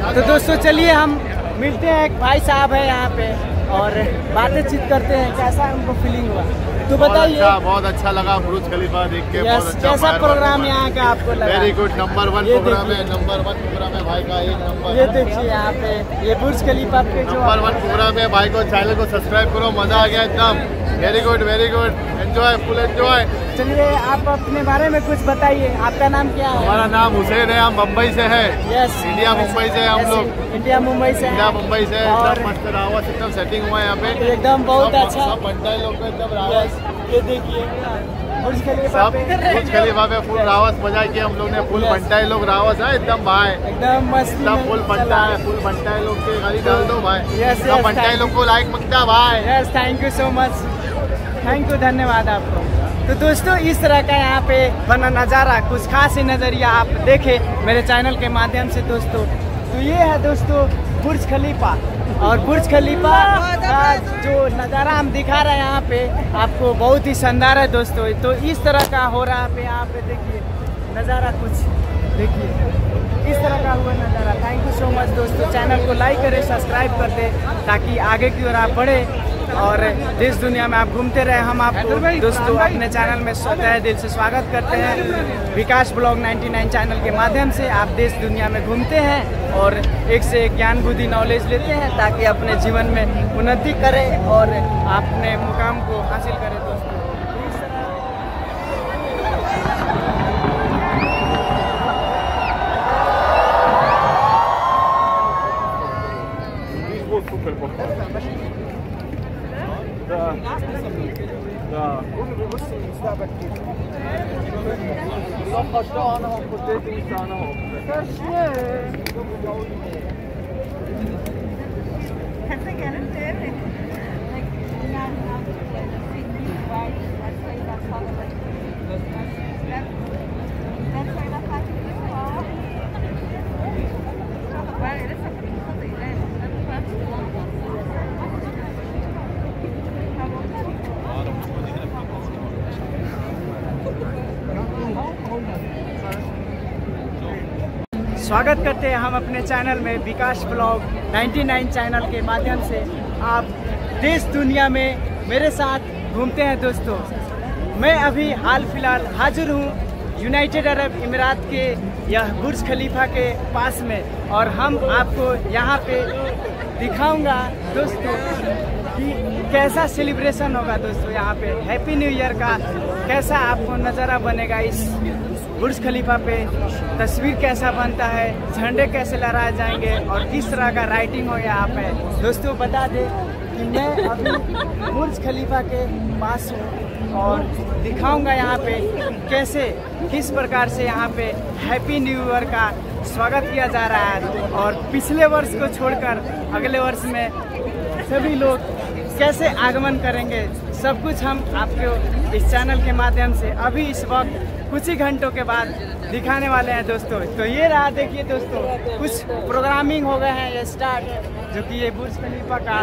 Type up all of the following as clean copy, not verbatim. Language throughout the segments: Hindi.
तो दोस्तों चलिए हम मिलते हैं, एक भाई साहब है यहाँ पे और बातचीत करते हैं, कैसा हमको फीलिंग हुआ तो बताइए। बहुत अच्छा लगा बुर्ज खलीफा देख के। बहुत अच्छा कैसा प्रोग्राम यहाँ का आपको लगा? वेरी गुड, नंबर 1 प्रोग्राम है, नंबर 1 प्रोग्राम है भाई का, 1 नंबर। ये देखिए यहाँ पे ये बुर्ज खलीफा पे जो नंबर 1 प्रोग्राम है भाई को, चैनल को सब्सक्राइब करो, मजा आ गया एकदम। Very good enjoy, full enjoy. चलिए आप अपने बारे में कुछ बताइए, आपका नाम क्या है? हमारा नाम हुसैन है, हम मुंबई से है। यस, इंडिया मुंबई से हम लोग। इंडिया मुंबई से एकदम मस्त रहा, एकदम सेटिंग हुआ है यहाँ पे, एकदम बहुत अच्छा। सब बनता है लोग एकदम। ये देखिए बुर्ज खलीफा पे फुल रावस मजा किया हम लोग ने, फुल बनता है लोग रावस है एकदम भाई, एकदम मस्त, एकदम फुल बनता है लोग के, गाली डाल दो भाई। यस, बनता है लोग को लाइक मांगता भाई। Yes, thank you so much, thank you, धन्यवाद आपको। तो दोस्तों इस तरह का यहाँ पे बना नज़ारा, कुछ खास ही नज़रिया आप देखे मेरे चैनल के माध्यम से दोस्तों। तो ये है दोस्तों बुर्ज खलीफा, और बुर्ज खलीफा का जो नज़ारा हम दिखा रहे हैं यहाँ पे आपको बहुत ही शानदार है दोस्तों। तो इस तरह का हो रहा है यहाँ पे देखिए नज़ारा, कुछ देखिए इस तरह का हुआ नज़ारा। थैंक यू सो मच दोस्तों, चैनल को लाइक करें, सब्सक्राइब कर दें ताकि आगे की ओर आप बढ़े और देश दुनिया में आप घूमते रहे। हम आपको दोस्तों अपने चैनल में तहे दिल से स्वागत करते हैं। विकास ब्लॉग 99 चैनल के माध्यम से आप देश दुनिया में घूमते हैं और एक से एक ज्ञान बुद्धि नॉलेज लेते हैं ताकि अपने जीवन में उन्नति करें और अपने मुकाम को हासिल करें दोस्तों। स्वागत करते हैं हम अपने चैनल में, विकास ब्लॉग 99 चैनल के माध्यम से आप देश दुनिया में मेरे साथ घूमते हैं दोस्तों। मैं अभी हाल फिलहाल हाजिर हूँ यूनाइटेड अरब अमीरात के यह बुर्ज खलीफा के पास में, और हम आपको यहाँ पे दिखाऊंगा दोस्तों कि कैसा सेलिब्रेशन होगा दोस्तों यहाँ पे। हैप्पी न्यू ईयर का कैसा आपको नज़ारा बनेगा, इस बुर्ज खलीफा पे तस्वीर कैसा बनता है, झंडे कैसे लहराए जाएंगे और किस तरह का राइटिंग हो यहाँ पे दोस्तों। बता दें कि मैं अभी बुर्ज खलीफा के पास हूँ और दिखाऊंगा यहाँ पे कैसे किस प्रकार से यहाँ पे हैप्पी न्यू ईयर का स्वागत किया जा रहा है, और पिछले वर्ष को छोड़कर अगले वर्ष में सभी लोग कैसे आगमन करेंगे, सब कुछ हम आपको इस चैनल के माध्यम से अभी इस वक्त कुछ ही घंटों के बाद दिखाने वाले हैं दोस्तों। तो ये रहा देखिए दोस्तों, कुछ प्रोग्रामिंग हो गए हैं ये स्टार्ट, जो कि ये बुर्ज खलीफा का,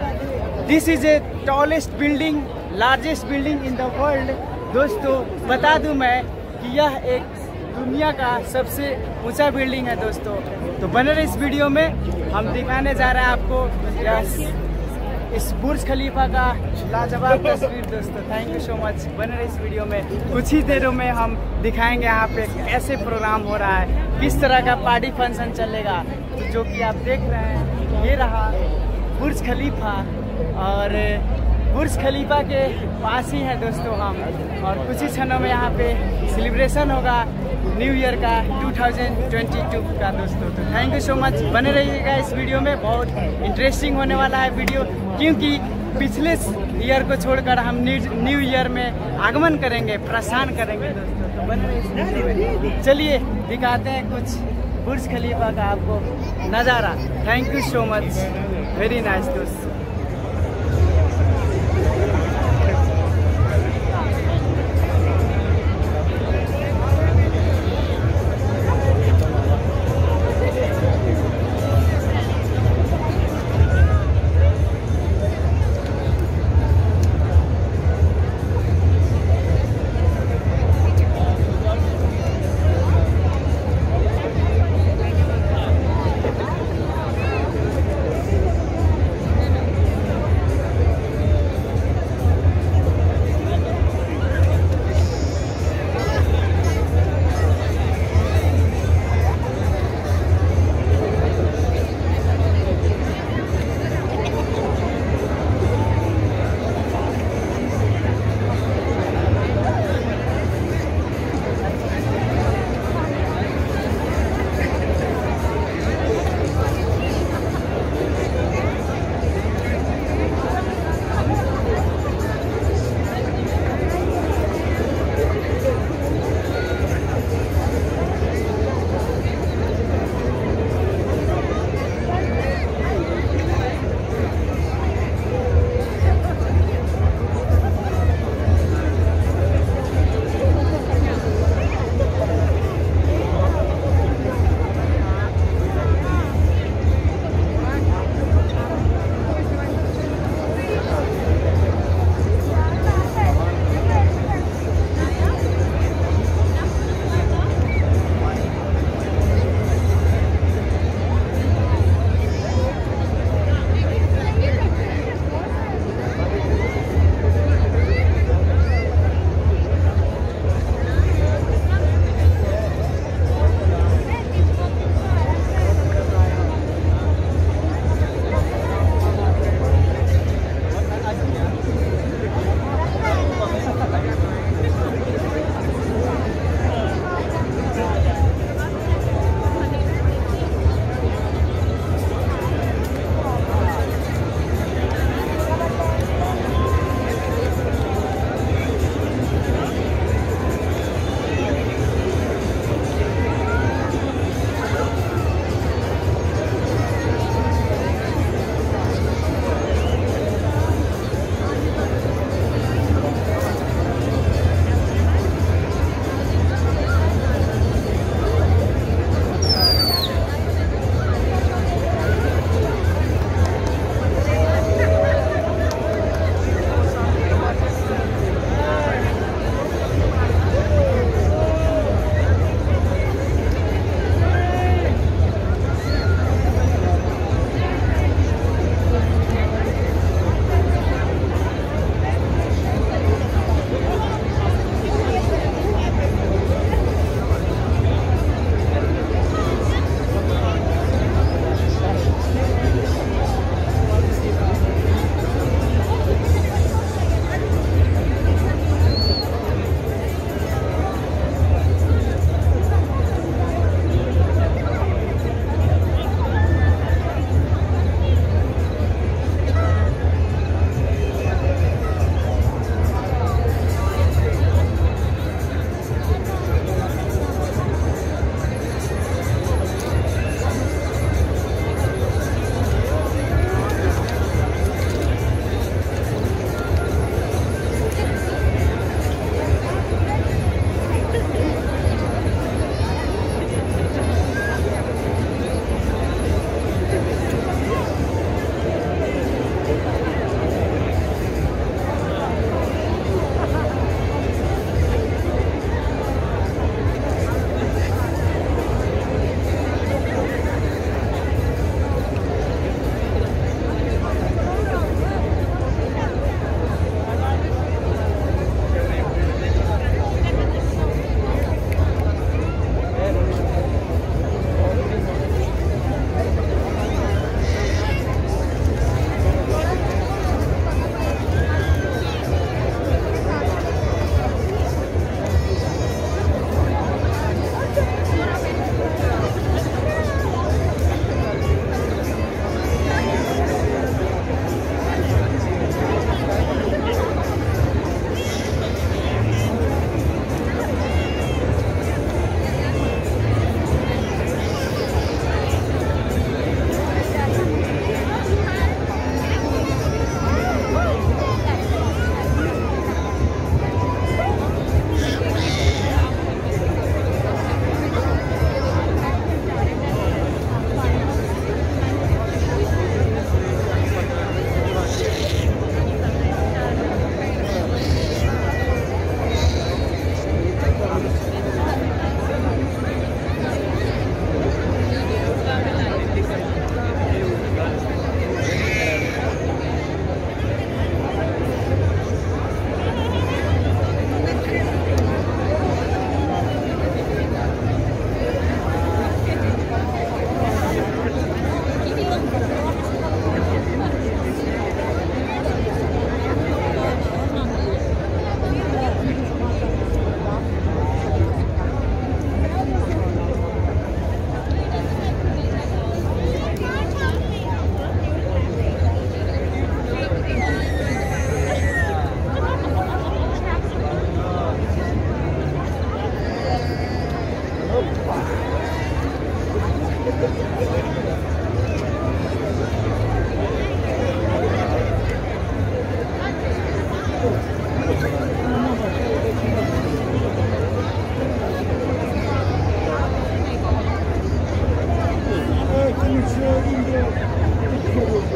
this is a tallest building, largest building in the world दोस्तों। बता दूं मैं कि यह एक दुनिया का सबसे ऊंचा बिल्डिंग है दोस्तों। तो बने रहे इस वीडियो में, हम दिखाने जा रहे हैं आपको इस बुर्ज खलीफा का लाजवाब तस्वीर दोस्तों। थैंक यू सो मच, बने रहे इस वीडियो में। कुछ ही देरों में हम दिखाएंगे यहाँ पे कैसे प्रोग्राम हो रहा है, किस तरह का पार्टी फंक्शन चलेगा। तो जो कि आप देख रहे हैं ये रहा बुर्ज खलीफा, और बुर्ज खलीफा के पास ही है दोस्तों हम, और कुछ ही क्षणों में यहाँ पे सेलिब्रेशन होगा न्यू ईयर का 2022 का दोस्तों। तो थैंक यू सो मच, बने रहिएगा इस वीडियो में, बहुत इंटरेस्टिंग होने वाला है वीडियो, क्योंकि पिछले ईयर को छोड़कर हम न्यू ईयर में आगमन करेंगे, प्रस्थान करेंगे दोस्तों। तो बने रहिए इस वीडियो में, चलिए दिखाते हैं कुछ बुर्ज खलीफा का आपको नज़ारा। Thank you so much, very nice दोस्त। Ой, ты ничего,